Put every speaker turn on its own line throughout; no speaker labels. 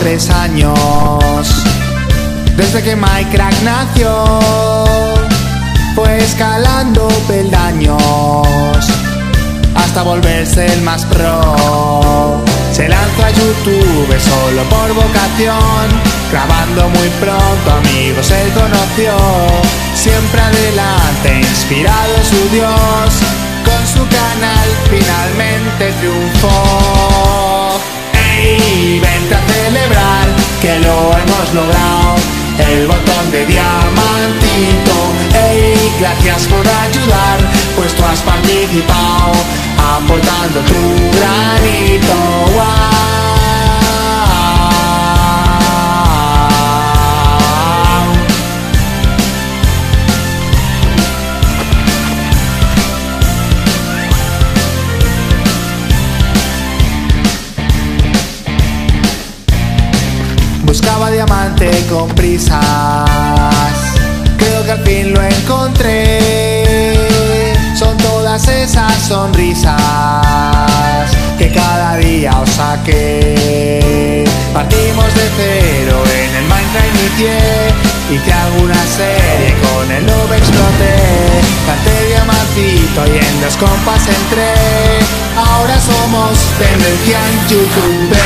3 años. Desde que Minecraft nació, fue escalando peldaños hasta volverse el más pro. Se lanzó a YouTube solo por vocación, grabando muy pronto amigos él conoció. Siempre adelante, inspirado en su Dios, con su canal finalmente triunfó. ¡Ey! Vente a celebrar que lo hemos logrado, el botón de diamantito. ¡Ey! Gracias por ayudar, pues tú has participado, aportando tu granito. ¡Wow! Buscaba diamante con prisas, creo que al fin lo encontré. Son todas esas sonrisas que cada día os saqué. Partimos de cero, en el Minecraft inicié, y te hago una serie, con el noob exploté. Canté diamantito y en 2 compas entré. Ahora somos tendencia en YouTube.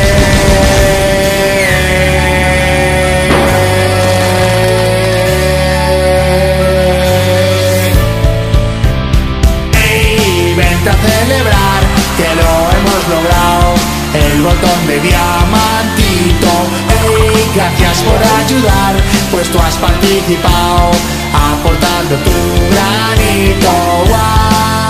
Celebrar que lo hemos logrado, el botón de diamantito. ¡Ey! Gracias por ayudar, pues tú has participado, aportando tu granito. ¡Wow!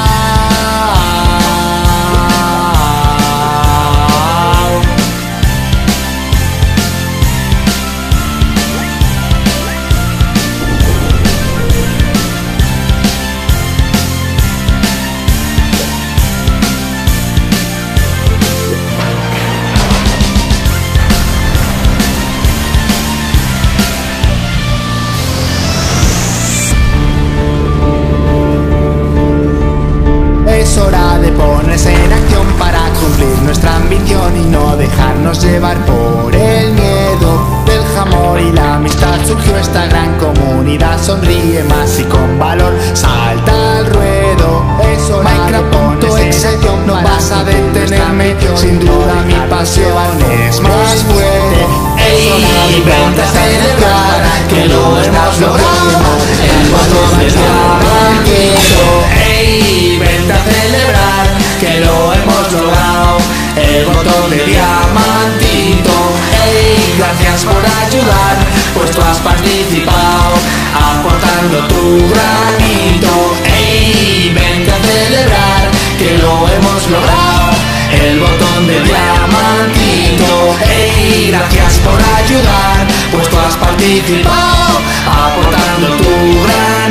Es hora de ponerse en acción para cumplir nuestra ambición y no dejarnos llevar por el miedo del jamón y la amistad. Surgió esta gran comunidad, sonríe más y con valor salta al ruedo. Es hora de ponerse en acción, no vas a detenerme, sin duda mi pasión es más fuerte. ¡Ey! Vente a celebrar que lo hemos logrado, el botón de diamantito. ¡Ey! Vente a celebrar que lo hemos logrado, el botón de diamantito. ¡Ey! Gracias por ayudar, pues tú has participado, aportando tu granito. ¡Ey! Vente a celebrar que lo hemos logrado, el botón de diamantito. ¡Ey! Gracias por ayudar, pues tú has participado, aportando tu granito.